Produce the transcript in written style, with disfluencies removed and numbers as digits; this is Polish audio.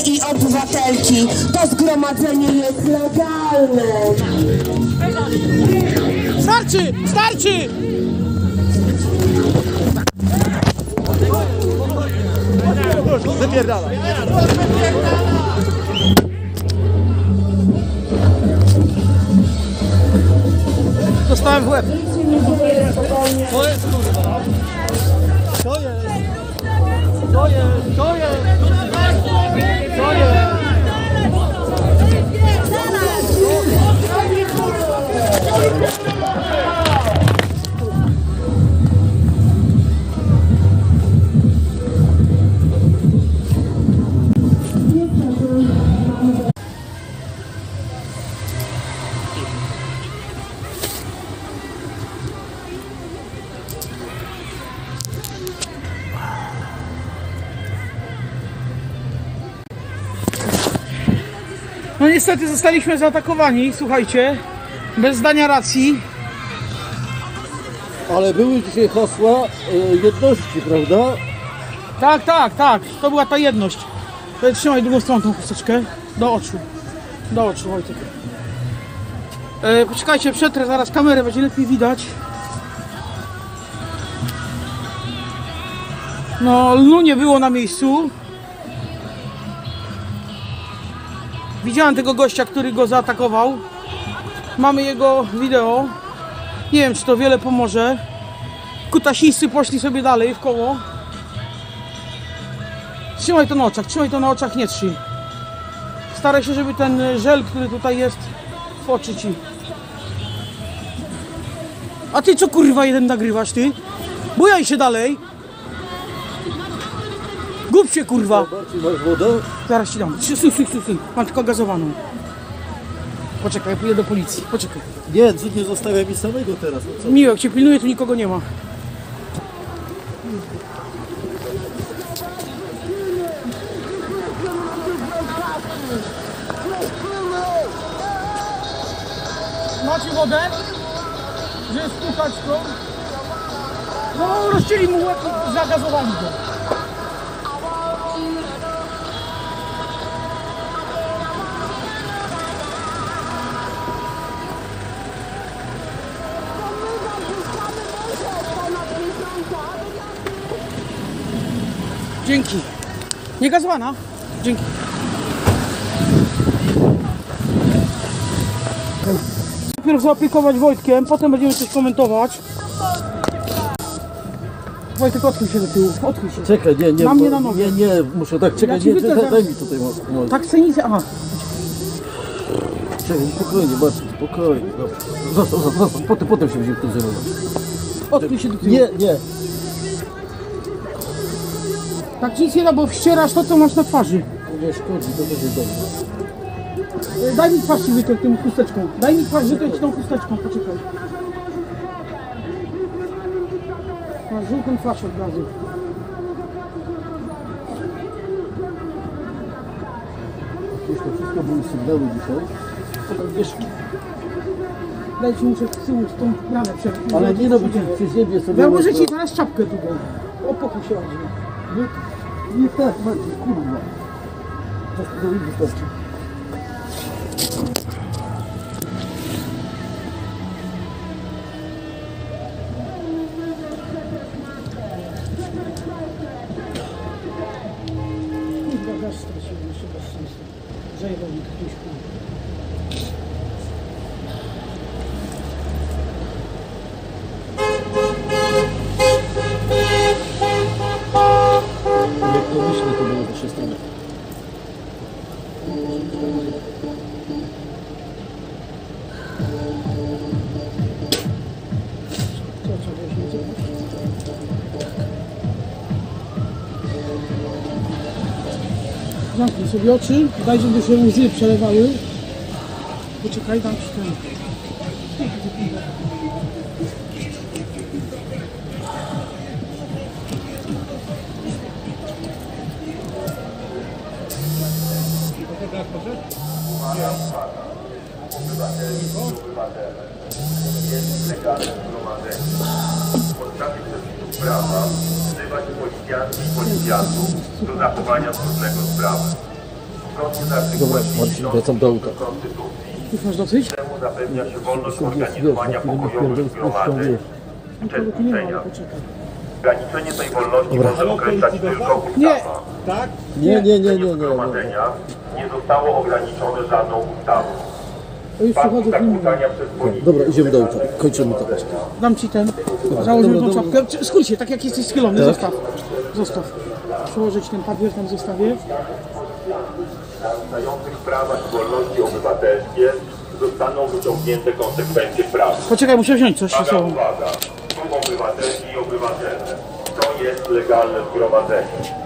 i obywatelki. To zgromadzenie jest legalne. Starczy! Starczy! Wypierdala. Dostałem w łeb. To jest kurwa. To jest. To jest. To jest. To jest. No niestety zostaliśmy zaatakowani, słuchajcie, bez zdania racji. Ale były dzisiaj hasła jedności, prawda? Tak, tak, tak, to była ta jedność. Trzymaj drugą stroną tą chusteczkę, do oczu Wojtek. Poczekajcie, przetrę zaraz kamerę, będzie lepiej widać. No, Lnu nie było na miejscu. Widziałem tego gościa, który go zaatakował. Mamy jego wideo. Nie wiem, czy to wiele pomoże. Kutasisty poszli sobie dalej w koło. Trzymaj to na oczach, nie trzyj. Staraj się, żeby ten żel, który tutaj jest, w oczy ci. A ty co kurwa jeden nagrywasz, ty? Bujaj się dalej. Gub się kurwa. Masz wodę? Zaraz ci dam. Stój. Mam tylko gazowaną. Poczekaj, ja pójdę do policji. Poczekaj. Nie zostawiaj mi samego teraz. No co? Miłek cię pilnuje, tu nikogo nie ma. Macie wodę? Żeby spłukać to? No, rozcięli mu łeb i zagazowali go. Dzięki. Nie gazowana? Dzięki. Najpierw zaopiekować Wojtkiem, potem będziemy coś komentować. Wojtek, odchyl się do tyłu, odchyl się. Czekaj, nie. Na mnie na nogę. Nie, muszę tak, czekaj, Ja ci wytnę zaraz. daj mi tutaj może. Tak chcę nic... Aha. Czekaj, spokojnie, Marcin, spokojnie. Dobrze. Potem się będziemy w tym zajmować. Odchyl się do tyłu. Nie. Tak ci nic nie da, bo wścierasz to, co masz na twarzy. To nie szkodzi, to będzie dobrze. Daj mi twarz ci wytać tą chusteczką. Daj mi twarz wytać tą chusteczką, poczekaj. Masz żółtą twarz od razu. Wiesz, to wszystko były sygnały dzisiaj. Wiesz, daj ci muszę z tyłu tą ramę przed. Ale nie robić przy siebie sobie. Ja może ci teraz czapkę długą. O, pokój się ładnie. Nie tak, Marcin, kurwa. To wystarczy. Kurwa, gaz straciłem jeszcze bez sensu. Zajebał mi ktoś kurwa. Jak pomyślę, to było też strony. Co weźmie? Zamknij sobie oczy, daj, żeby się łzy przelewały. Poczekaj, dam ci ten. Jest legalne zgromadzenie. W podstawie przepisów prawa wzywać policjantów do zachowania wspólnego sprawy. Zgodnie z artykułem Dobra, Marcin, wracam do auta. Konstytucji Już masz dosyć? temu zapewnia się wolność Wiesz, organizowania na chwilę pokojowych pierdol zgromadzeń, wiesz. Nikogo tu nie ma, ale uczestniczenia. poczekaj. Ograniczenie tej wolności może określać tylko ustawa. Nie. Tak? Nie. Zgromadzenia nie zostało ograniczone żadną ustawą. To już Fakt przychodzę w nim. zakłócania przez policję. Dobra, idziemy do auta. Kończymy to. Dam ci ten. Założymy tą dobra. czapkę. Skór się, tak jak jesteś schylony. Tak? Zostaw. Zostaw. Przełożyć ten papier, tam zostawię. Naruszających prawa i wolności obywatelskie zostaną wyciągnięte konsekwencje prawne. Poczekaj, muszę wziąć coś ze Uwaga, sobą. uwaga. Tu obywatelki i obywatele. To jest legalne zgromadzenie.